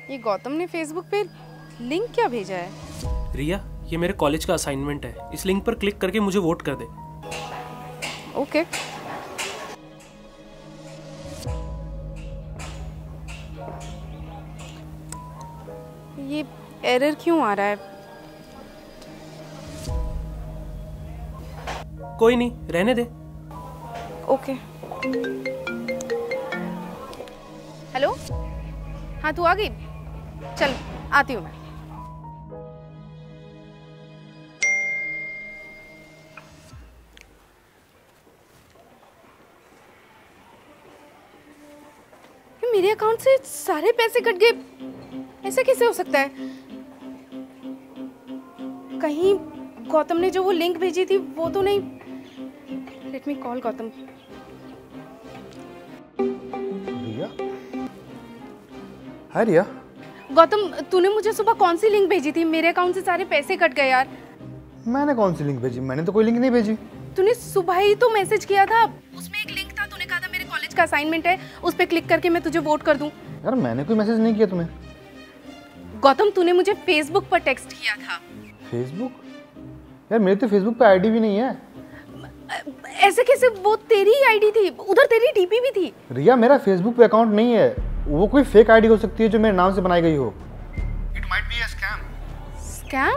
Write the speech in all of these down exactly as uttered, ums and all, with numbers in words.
ये गौतम ने फेसबुक पे लिंक क्या भेजा है? रिया, ये मेरे कॉलेज का असाइनमेंट है। इस लिंक पर क्लिक करके मुझे वोट कर दे। ओके। ये एरर क्यों आ रहा है? कोई नहीं, रहने दे। ओके। हेलो, हाँ तू आ गई? चल आती हूँ मैं। मेरे अकाउंट से सारे पैसे कट गए, ऐसा कैसे हो सकता है? कहीं गौतम ने जो वो लिंक भेजी थी वो तो नहीं। Let me call Gautam. Riya? Hi Riya. Gautam, तूने मुझे सुबह कौन सी लिंक भेजी थी? मेरे अकाउंट से सारे पैसे कट गए यार। मैंने कौन सी लिंक भेजी? मैंने तो कोई लिंक नहीं भेजी। तूने सुबह ही तो मैसेज किया था, उसमें एक लिंक था, तूने कहा था मेरे कॉलेज का असाइनमेंट है, उस पे क्लिक करके मैं तुझे वोट कर दूं। यार मैंने कोई मैसेज नहीं किया तुम्हें। गौतम, तूने मुझे फेसबुक पर टेक्स्ट किया था। फेसबुक? यार मेरी तो फेसबुक पे आईडी भी नहीं है। ऐसे कैसे? वो तेरी आईडी थी, उधर तेरी डीपी भी थी। रिया, मेरा फेसबुक पे अकाउंट नहीं है, वो कोई फेक आईडी हो सकती है जो मेरे नाम से बनाई गई हो। It might be a scam. Scam?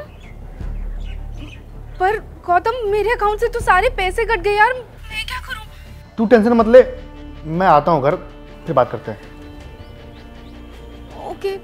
पर गौतम, मेरे अकाउंट से तो सारे पैसे कट गए यार, मैं क्या करूं? तू टेंशन मत ले, मैं आता हूँ घर, फिर बात करते हैं। ओके।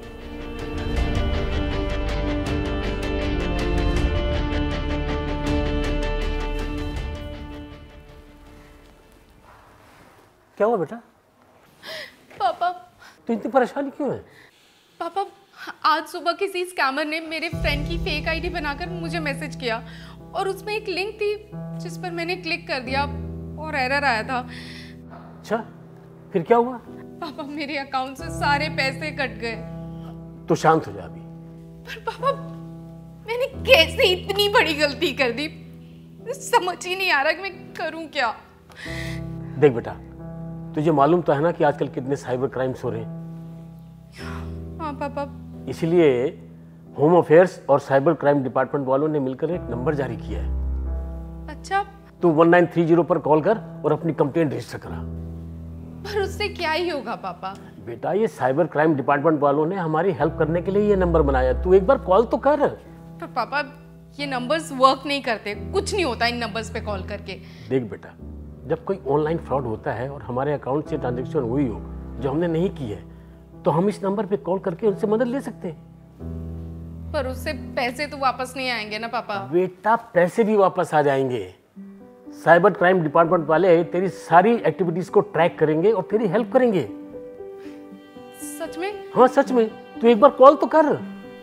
क्या हुआ बेटा? पापा। तो इतनी परेशानी क्यों है? पापा, आज सुबह किसी स्कैमर ने मेरे फ्रेंड की फेक आईडी बनाकर मुझे मैसेज किया और उसमें एक लिंक थी जिस पर मैंने क्लिक कर दिया और एरर आया था। अच्छा, फिर क्या हुआ? पापा, मेरे अकाउंट से सारे पैसे कट गए। तो शांत हो जा अभी। पर पापा, मैंने कैसे इतनी बड़ी गलती कर दी? समझ ही नहीं आ रहा कि मैं करूं क्या। देख बेटा, तुझे मालूम तो है ना कि आजकल कितने साइबर क्राइम्स हो रहे हैं। हाँ पापा। इसलिए होम अफेयर्स और साइबर क्राइम डिपार्टमेंट वालों ने मिलकर एक नंबर जारी किया है। अच्छा। तू वन नाइन थ्री जीरो पर कॉल कर और अपनी कंप्लेंट रजिस्टर करा। पर उससे क्या ही होगा पापा? बेटा, ये साइबर क्राइम डिपार्टमेंट वालों ने हमारी हेल्प करने के लिए ये नंबर बनाया। तू एक बार कॉल तो कर। पर पापा, ये नंबर्स वर्क नहीं करते, कुछ नहीं होता इन नंबर्स पे कॉल करके। देख बेटा, जब कोई ऑनलाइन फ्रॉड होता है और हमारे अकाउंट से ट्रांजैक्शन हुई हो जो हमने नहीं की है, तो हम इस नंबर पे कॉल करके उनसे मदद ले सकते हैं। पर उससे पैसे तो वापस नहीं आएंगे ना पापा? बेटा, पैसे भी वापस आ जाएंगे। साइबर क्राइम डिपार्टमेंट वाले तेरी सारी एक्टिविटीज को ट्रैक करेंगे और तेरी हेल्प करेंगे। सच में? हाँ सच में। तू एक बार कॉल तो कर।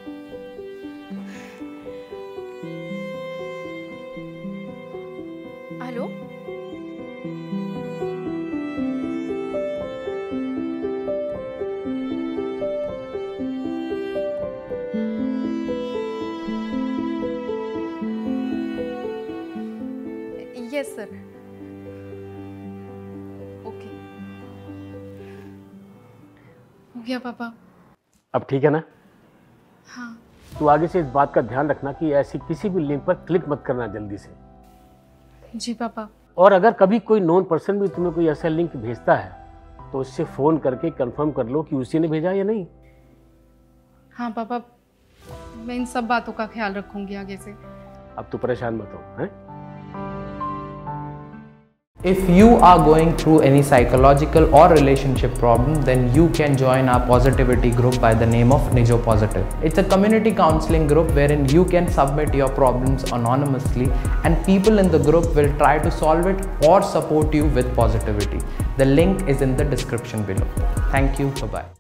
हेलो? Yes sir. ओके, हो गया पापा। अब ठीक है ना? हाँ। तू आगे से इस बात का ध्यान रखना कि ऐसी किसी भी लिंक पर क्लिक मत करना जल्दी से। जी पापा। और अगर कभी कोई नॉन पर्सन भी तुम्हें कोई ऐसा लिंक भेजता है तो उससे फोन करके कंफर्म कर लो कि उसी ने भेजा या नहीं। हाँ पापा, मैं इन सब बातों का ख्याल रखूंगी आगे से। अब तू परेशान मत हो, हैं? If you are going through any psychological or relationship problem, then you can join our positivity group by the name of Nijo Positive. It's a community counseling group wherein you can submit your problems anonymously and people in the group will try to solve it or support you with positivity. The link is in the description below. Thank you. Bye-bye.